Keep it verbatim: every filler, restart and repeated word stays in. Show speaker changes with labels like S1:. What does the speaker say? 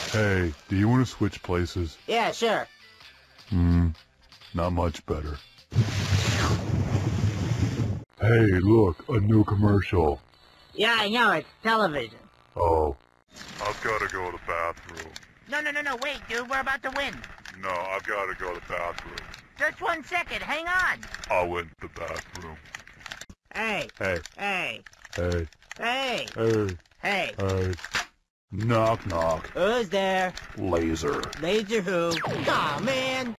S1: Hey, do you want to switch places?
S2: Yeah, sure.
S1: Hmm, not much better. Hey, look, a new commercial.
S2: Yeah, I know, it's television.
S1: Oh. I've got to go to the bathroom.
S2: No, no, no, no, wait, dude, we're about to win.
S1: No, I've got to go to the bathroom.
S2: Just one second, hang on.
S1: I went to the bathroom.
S2: Hey.
S1: Hey.
S2: Hey.
S1: Hey.
S2: Hey.
S1: Hey.
S2: Hey.
S1: Hey. Knock, knock.
S2: Who's there?
S1: Laser.
S2: Laser who? Aw, man.